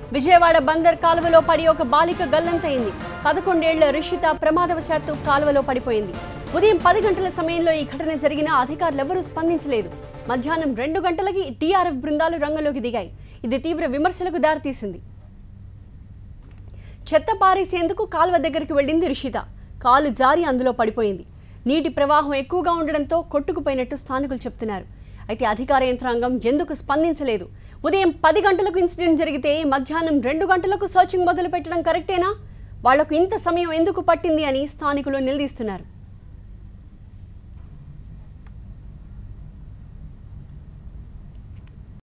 విజయవాడ బందర్ కాలువలో పడి ఒక బాలిక గల్లంతైంది. 11 ఏళ్ల రిషిత ప్రమాదవశాత్తు కాలువలో పడిపోయింది. ఉదయం 10 గంటల సమయంలో ఈ ఘటన జరిగిన అధికారులెవరూ స్పందించలేదు. మధ్యాహ్నం 2 గంటలకి టీఆర్ఎఫ్ బృందాలు రంగంలోకి దిగాయి. ఇది తీవ్ర విమర్శలకు దారితీసింది. చెత్త పారేసేందుకు కాలువ దగ్గరికి వెళ్లింది రిషిత. కాలు జారి అందులో పడిపోయింది. నీటి ప్రవాహం ఎక్కువగా ఉండడంతో కొట్టుకుపోయినట్టు స్థానికులు చెప్తున్నారు. అయితే అధికార యంత్రాంగం ఎందుకు స్పందించలేదు? ఉదయం 10 గంటలకు ఇన్సిడెంట్ జరిగితే మధ్యాహ్నం 2 గంటలకు సర్చింగ్ మొదలు పెట్టడం కరెక్టేనా? వాళ్లకు ఇంత సమయం ఎందుకు పట్టింది అని స్థానికులు నిలదీస్తున్నారు.